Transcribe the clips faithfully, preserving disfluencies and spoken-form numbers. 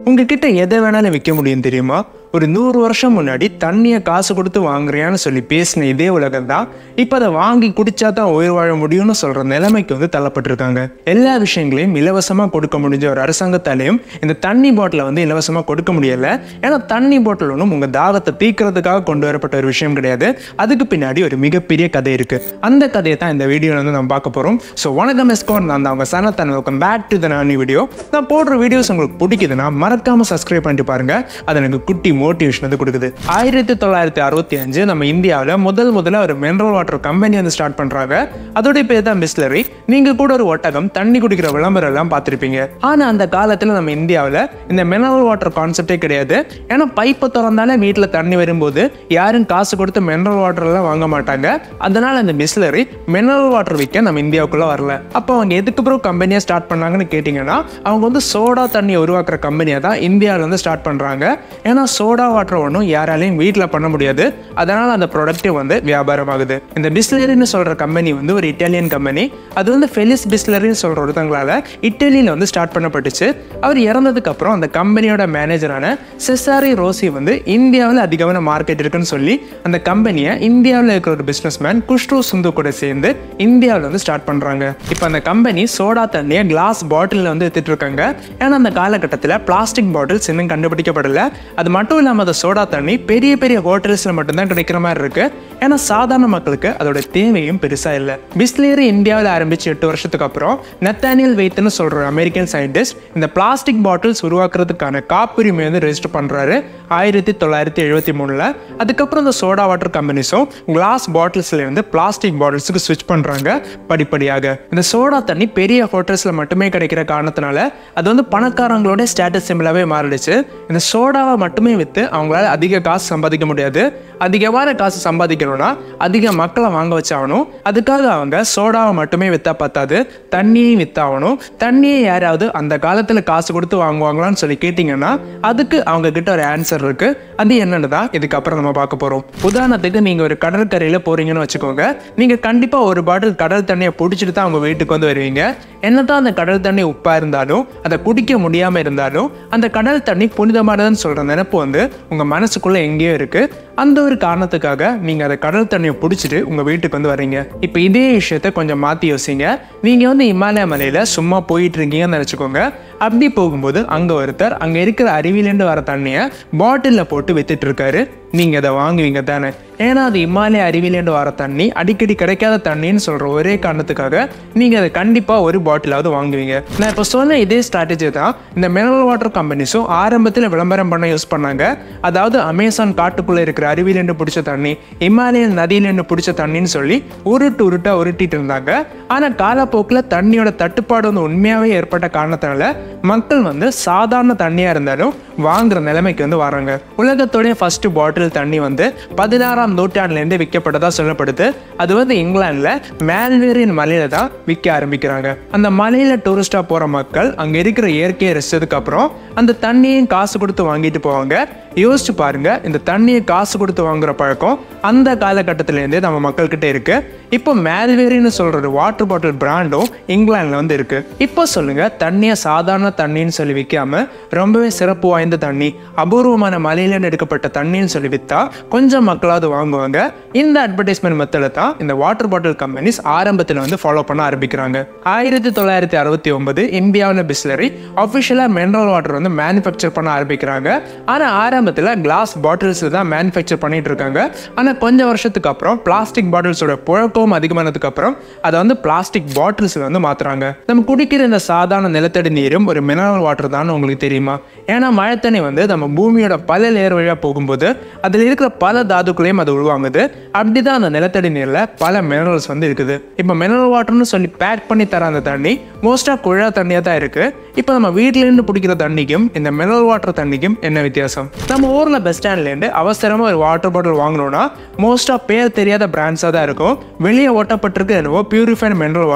உங்ககிட்ட எதை வேணாலும் விற்க முடியும் தெரியுமா? ஒரு நூறு வருஷம் முன்னாடி தண்ணியை காசு கொடுத்து வாங்குறியான்னு சொல்லி பேசின இதே உலகம் தான் இப்போ அதை வாங்கி குடிச்சா தான் உயிர் வாழ முடியும்னு சொல்ற நிலைமைக்கு வந்து தள்ளப்பட்டிருக்காங்க. எல்லா விஷயங்களையும் இலவசமாக கொடுக்க முடிஞ்ச ஒரு அரசாங்கத்தாலையும் இந்த தண்ணி பாட்டிலை வந்து இலவசமாக கொடுக்க முடியல. ஏன்னா தண்ணி பாட்டில் ஒன்றும் உங்க தாகத்தை தீர்க்கிறதுக்காக கொண்டு வரப்பட்ட ஒரு விஷயம் கிடையாது. அதுக்கு பின்னாடி ஒரு மிகப்பெரிய கதை இருக்கு. அந்த கதையை தான் இந்த வீடியோவில் வந்து நம்ம பார்க்க போறோம். ஸோ வணக்கம் எஸ்கோர், நான் தான் அவங்க Sanath. Welcome back to the Nani video. நான் போடுற வீடியோஸ் உங்களுக்கு பிடிக்குதுன்னா மறக்காம சப்ஸ்கிரைப் பண்ணிட்டு பாருங்க. அது எனக்கு குட்டி மோட்டிவேஷன் வந்து கொடுக்குது. ஆயிரத்தி தொள்ளாயிரத்தி அறுபத்தி அஞ்சு நம்ம இந்தியாவில் முதல் முதல்ல ஒரு மினரல் வாட்டர் கம்பெனி வந்து ஸ்டார்ட் பண்றாங்க. அதோடைய பேர் தான் பிஸ்லரி. நீங்க கூட ஒரு ஒட்டகம் தண்ணி குடிக்கிற விளம்பரம் எல்லாம் பார்த்திருப்பீங்க. ஆனா அந்த காலத்துல நம்ம இந்தியாவில் இந்த மினரல் வாட்டர் கான்செப்டே கிடையாது. ஏன்னா பைப்பை திறந்தாலே வீட்டில் தண்ணி வரும்போது யாரும் காசு கொடுத்து மினரல் வாட்டர் எல்லாம் வாங்க மாட்டாங்க. அதனால இந்த பிஸ்லரி மினரல் வாட்டர் விற்க நம்ம இந்தியாவுக்குள்ள வரல. அப்போ அவங்க எதுக்கு பிறகு கம்பெனியை ஸ்டார்ட் பண்ணாங்கன்னு கேட்டீங்கன்னா, அவங்க வந்து சோடா தண்ணி உருவாக்குற கம்பெனியை தான் இந்தியாவில் வந்து ஸ்டார்ட் பண்றாங்க. ஏன்னா சோடா வாட்டர் ஒன்றும் யாராலையும் வீட்டில் பண்ண முடியாது. அதனால அந்த ப்ராடக்டே வந்து வியாபாரம் ஆகுது. இந்த பிஸ்லரின்னு சொல்ற கம்பெனி வந்து ஒரு இட்டாலியன் கம்பெனி. அது வந்து ஃபெலிஸ் பிஸ்லரின்னு சொல்ற ஒருத்தங்களால இட்டாலியில வந்து ஸ்டார்ட் பண்ணப்பட்டுச்சு. அவர் இறந்ததுக்கு அப்புறம் அந்த கம்பெனியோட மேனேஜரான செசாரி ரோசி வந்து இந்தியாவில் அதிகமான மார்க்கெட் இருக்குன்னு சொல்லி அந்த கம்பெனியை இந்தியாவில் இருக்கிற ஒரு பிசினஸ் மேன் குஷ்ரு சுந்து கூட சேர்ந்து இந்தியாவில் வந்து ஸ்டார்ட் பண்றாங்க. இப்போ அந்த கம்பெனி சோடா தண்ணியை கிளாஸ் பாட்டில் வந்து எடுத்துட்டு இருக்காங்க. ஏன்னா அந்த காலகட்டத்தில் பிளாஸ்டிக் பாட்டில்ஸ் இன்னும் கண்டுபிடிக்கப்படல. அது மட்டும் இல்லாமல் அந்த சோடா தண்ணி பெரிய பெரிய ஹோட்டல்ஸ்ல மட்டும்தான் கிடைக்கிற மாதிரி இருக்கு. ஏன்னா சாதாரண மக்களுக்கு அதோட தேவையும் பெருசா இல்லை. பிஸ்லரி இந்தியாவில் ஆரம்பிச்சு எட்டு வருஷத்துக்கு அப்புறம் நத்தானியல் வெய்த்னு சொல்ற அமெரிக்கன் சயின்டிஸ்ட் இந்த பிளாஸ்டிக் பாட்டில்ஸ் உருவாக்குறதுக்கான காப்புரிமை வந்து ரெஜிஸ்டர் பண்றாரு ஆயிரத்தி தொள்ளாயிரத்தி எழுபத்தி மூணுல. அதுக்கப்புறம் இந்த சோடா வாட்டர் கம்பெனிஸும் கிளாஸ் பாட்டில்ஸ்ல இருந்து பிளாஸ்டிக் பாட்டில்ஸுக்கு ஸ்விட்ச் பண்றாங்க படிப்படியாக. இந்த சோடா தண்ணி பெரிய ஹோட்டல்ஸ்ல மட்டுமே கிடைக்கிற காரணத்தினால அது வந்து பணக்காரங்களோட ஸ்டேட்டஸ் சிம்பிளாவே மாறிடுச்சு. இந்த சோடாவை மட்டுமே வித்து அவங்களால அதிக காசு சம்பாதிக்க முடியாது. அதிகமான காசு சம்பாதிக்கணும்னா அதிக மக்களை வாங்க வச்சாகணும். அதுக்காக அவங்க சோடாவை மட்டுமே வித்தா பத்தாது, தண்ணியையும் வித்தாகணும். தண்ணியை யாராவது அந்த காலத்துல காசு கொடுத்து வாங்குவாங்களான்னு சொல்லி கேட்டீங்கன்னா அதுக்கு அவங்க கிட்ட ஒரு ஆன்சர் இருக்கு. அது என்னன்னு தான் இதுக்கப்புறம் நம்ம பார்க்க போறோம். உதாரணத்துக்கு நீங்க ஒரு கடற்கரையில போறீங்கன்னு வச்சுக்கோங்க. நீங்க கண்டிப்பா ஒரு பாட்டில் கடல் தண்ணியை பிடிச்சிட்டு தான் அவங்க வீட்டுக்கு வந்து வருவீங்க. என்னதான் அந்த கடல் தண்ணி உப்பா இருந்தாலும் அதை குடிக்க முடியாம இருந்தாலும் அந்த கடல் தண்ணி புனிதமானதுன்னு சொல்ற நினைப்பு வந்து உங்க மனசுக்குள்ள எங்கேயோ இருக்கு. அந்த ஒரு காரணத்துக்காக நீங்க அதை கடல் தண்ணியை பிடிச்சிட்டு உங்க வீட்டுக்கு வந்து வர்றீங்க. இப்போ இதே விஷயத்த கொஞ்சம் மாத்தி யோசிங்க. நீங்க வந்து இமாலய மலையில சும்மா போயிட்டு இருக்கீங்கன்னு நினைச்சுக்கோங்க. அப்படி போகும்போது அங்க ஒருத்தர் அங்க இருக்கிற அருவியிலேருந்து வர தண்ணியை பாட்டில்ல போட்டு வித்துட்டு இருக்காரு. நீங்க அதை வாங்குவீங்க தானே? ஏன்னா அது இமாலய அருவியிலேருந்து வர தண்ணி அடிக்கடி கிடைக்காத தண்ணின்னு சொல்ற ஒரே காரணத்துக்காக நீங்க அதை கண்டிப்பா ஒரு பாட்டிலாவது வாங்குவீங்க. நான் இப்போ சொன்ன இதே ஸ்ட்ராட்டஜி தான் இந்த மினரல் வாட்டர் கம்பெனிஸும் ஆரம்பத்தில் விளம்பரம் பண்ண யூஸ் பண்ணாங்க. அதாவது அமேசான் காட்டுக்குள்ள இருக்கிற அருவியிலேருந்து பிடிச்ச தண்ணி, இமாலயன் நதியிலேருந்து பிடிச்ச தண்ணின்னு சொல்லி உருட்டு உருட்டா உருட்டிட்டு இருந்தாங்க. ஆனா காலப்போக்கில் தண்ணியோட தட்டுப்பாடு வந்து உண்மையாவே ஏற்பட்ட காரணத்தினால மக்கள் வந்து சாதாரண தண்ணியா இருந்தாலும் வாங்குற நிலைமைக்கு வந்து வராங்க. உலகத்தோடைய ஃபர்ஸ்ட் பாட்டில் தண்ணி வந்து பதினாறாம் நூற்றாண்டுல இருந்து விற்கப்பட்டதா சொல்லப்படுது. அது வந்து இங்கிலாந்துல மால்வெரின் மலையில தான் விற்க ஆரம்பிக்கிறாங்க. அந்த மலையில டூரிஸ்டா போற மக்கள் அங்க இருக்கிற இயற்கையை ரசிச்சதுக்கு அப்புறம் அந்த தண்ணியும் காசு கொடுத்து வாங்கிட்டு போவாங்க. யோசிச்சு பாருங்க, இந்த தண்ணியை காசு கொடுத்து வாங்குற பழக்கம் அந்த காலகட்டத்தில இருந்தே நம்ம மக்கள் கிட்ட இருக்கு. இப்போ மால்வெரின்னு சொல்ற ஒரு வாட்டர் பாட்டில் பிராண்டும் இங்கிலாந்துல வந்து இருக்கு. இப்போ சொல்லுங்க, தண்ணியை சாதாரண தண்ணின்னு சொல்லி விற்காம ரொம்பவே சிறப்பு வாய்ந்த தண்ணி, அபூர்வமான மலையில எடுக்கப்பட்ட தண்ணின்னு சொல்லி வித்தா கொஞ்சம் மக்களாவது வாங்குவாங்க. இந்த அட்வர்டைஸ்மெண்ட் மெத்தட தான் இந்த வாட்டர் பாட்டில் கம்பெனிஸ் ஆரம்பத்தில் வந்து ஃபாலோ பண்ண ஆரம்பிக்கிறாங்க. ஆயிரத்தி தொள்ளாயிரத்தி அறுபத்தி ஒன்பது இந்தியாவில் பிஸ்லரி அபிஷியலா மினரல் வாட்டர் வந்து மேனுஃபேக்சர் பண்ண ஆரம்பிக்கிறாங்க. ஆனா ஆரம்பத்தில் கிளாஸ் பாட்டில்ஸ் தான் மேனுஃபேக்சர் பண்ணிட்டு இருக்காங்க. ஆனா கொஞ்சம் வருஷத்துக்கு அப்புறம் பிளாஸ்டிக் பாட்டில்ஸோட புழக்கம் அதிகமானதுக்கு அப்புறம் அதை வந்து பிளாஸ்டிக் பாட்டில்ஸ் வந்து மாத்துறாங்க. நம்ம குடிக்கிற இந்த சாதாரண நிலத்தடி நீரும் ஒரு மினரல் வாட்டர் தான் உங்களுக்கு தெரியுமா? ஏன்னா மழை தண்ணி வந்து நம்ம பூமியோட பல லேயர் வழியா போகும்போது அதில் இருக்கிற பல தாதுக்களையும் அது உருவாங்குது. அப்படிதான் அந்த நிலத்தடி நீர்ல பல மினரல்ஸ் வந்து இருக்குது. இப்போ மினரல் வாட்டர்னு சொல்லி பேக் பண்ணி தர அந்த தண்ணி மோஸ்டா குழா தண்ணியா தான் இருக்கு. இப்போ நம்ம வீட்டுல இருந்து பிடிக்கிற தண்ணிக்கும் இந்த மினரல் வாட்டர் தண்ணிக்கும் என்ன வித்தியாசம்? நம்ம ஊர்ல பஸ் ஸ்டாண்ட்ல இருந்து அவசரமா ஒரு வாட்டர் பாட்டில் வாங்கணும்னா மோஸ்டா பேர் தெரியாத பிராண்ட்ஸா தான் இருக்கும். வெளியே ஓட்டப்பட்டிருக்கு என்னவோ பியூரிஃபைட் மினரல் வாட்டர்,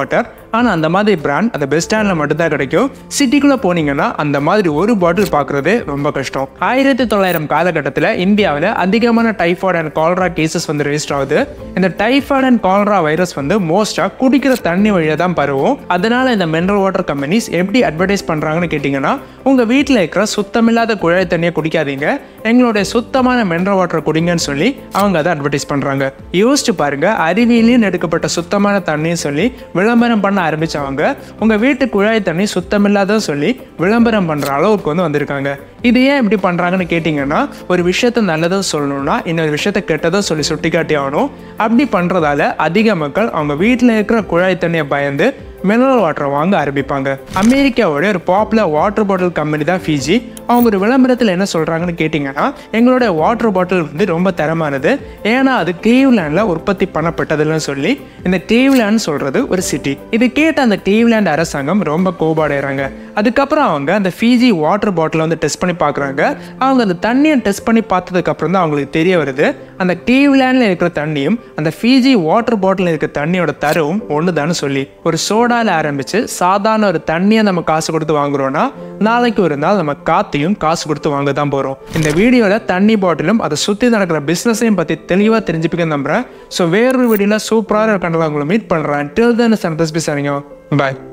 ஆனால் அந்த மாதிரி பிராண்ட் அந்த பஸ் ஸ்டாண்டில் மட்டும்தான் கிடைக்கும். சிட்டிக்குள்ளே போனீங்கன்னா அந்த மாதிரி ஒரு பாட்டில் பார்க்குறது ரொம்ப கஷ்டம். ஆயிரத்தி தொள்ளாயிரம் காலகட்டத்தில் இந்தியாவில் அதிகமான டைஃபாய்டு அண்ட் காலரா கேசஸ் வந்து ரெஜிஸ்டர் ஆகுது. இந்த டைஃபாய்டு அண்ட் காலரா வைரஸ் வந்து மோஸ்ட்டாக குடிக்கிற தண்ணி வழியாக தான் பரவும். அதனால இந்த மினரல் வாட்டர் கம்பெனிஸ் எப்படி அட்வர்டைஸ் பண்ணுறாங்கன்னு கேட்டிங்கன்னா, உங்கள் வீட்டில் இருக்கிற சுத்தமில்லாத குழாய் தண்ணியை குடிக்காதீங்க, எங்களுடைய சுத்தமான மினரல் வாட்டர் குடிங்கன்னு சொல்லி அவங்க அதை அட்வர்டைஸ் பண்ணுறாங்க. யோசிச்சு பாருங்க, அறிவியலையும் எடுக்கப்பட்ட சுத்தமான தண்ணின்னு சொல்லி விளம்பரம் பண்ண ஆரம்பிச்சவங்க உங்கள் வீட்டு குழாய் தண்ணி சுத்தமில்லாத சொல்லி விளம்பரம் பண்ணுற அளவுக்கு வந்து வந்திருக்காங்க. இது ஏன் இப்படி பண்ணுறாங்கன்னு கேட்டிங்கன்னா, ஒரு விஷயத்த நல்லதும் சொல்லணும்னா இன்னொரு விஷயத்த கெட்டதும் சொல்லி சுட்டி காட்டி ஆகணும். அப்படி பண்ணுறதால அதிக மக்கள் அவங்க வீட்டில் இருக்கிற குழாய் தண்ணியை பயந்து மினரல் வாட்டர் வாங்க ஆரம்பிப்பாங்க. அமெரிக்காவோட ஒரு பாப்புலர் வாட்டர் பாட்டில் கம்பெனி தான் ஃபிஜி. அவங்க ஒரு விளம்பரத்தில் என்ன சொல்கிறாங்கன்னு கேட்டிங்கன்னா, எங்களோட வாட்டர் பாட்டில் வந்து ரொம்ப தரமானது, ஏன்னா அது கிளீவ்லேண்டில் உற்பத்தி பண்ணப்பட்டதுன்னு சொல்லி. இந்த கிளீவ்லேண்ட் சொல்கிறது ஒரு சிட்டி. இது கேட்ட அந்த கிளீவ்லேண்ட் அரசாங்கம் ரொம்ப கோபாடைகிறாங்க. அதுக்கப்புறம் அவங்க அந்த ஃபிஜி வாட்டர் பாட்டிலை வந்து டெஸ்ட் பண்ணி பார்க்குறாங்க. அவங்க அந்த தண்ணியை டெஸ்ட் பண்ணி பார்த்ததுக்கப்புறம் தான் அவங்களுக்கு தெரிய வருது, அந்த கிளீவ்லேண்டில் இருக்கிற தண்ணியும் அந்த ஃபிஜி வாட்டர் பாட்டில் இருக்கிற தண்ணியோட தரவும் ஒன்று தானே சொல்லி. ஒரு சோடாவில் ஆரம்பித்து சாதாரண ஒரு தண்ணியை நம்ம காசு கொடுத்து வாங்குறோன்னா, நாளைக்கு ஒரு நாள் நம்ம காத்தையும் காசு கொடுத்து வாங்க தான் போகிறோம். இந்த வீடியோவில் தண்ணி பாட்டிலும் அதை சுற்றி நடக்கிற பிஸ்னஸையும் பற்றி தெளிவாக தெரிஞ்சுப்பிக்க நம்புகிறேன். ஸோ வேறொரு வீடியோவில் சூப்பராக கண்டலாம் உங்களை மீட் பண்ணுறேன். டில் தென் சனத் பேசுறீங்க. பாய்.